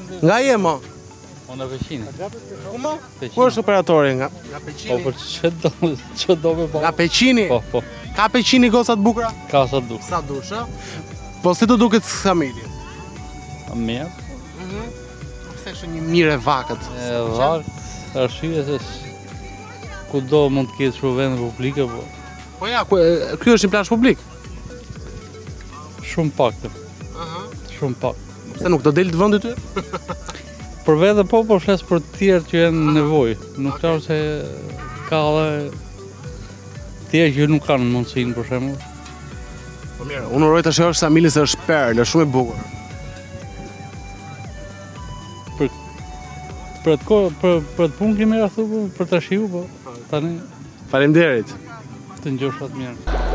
Nga je mo? Unë e Peqini. Ku mo? Ku është operatori nga? Nga Po Peqini? për që do me po. Nga Peqini? Po. Ka Peqini goca të bukura? Ka sa duk. Sa dush, ë? Po si të duket Samili? Mirë. Pse është një mirë e vakët? E vakt, arsye se kudo mund të ketë shumë vende publike, po Po ja, ky është një plazh publik. shumë pak. Shumë pak. Pse nuk do del të vendi ty? Për vete po fles për të tjerë që janë nevojë. Nuk ka se ka edhe tjerë që nuk kanë mundësinë për shembull. Po mirë, unë uroj tash është Samili se është perlë, është shumë e bukur. Për atë kohë, për atë punë kemi rrethu, për ta shiu, po tani Faleminderit. të ngjosh atë mirë.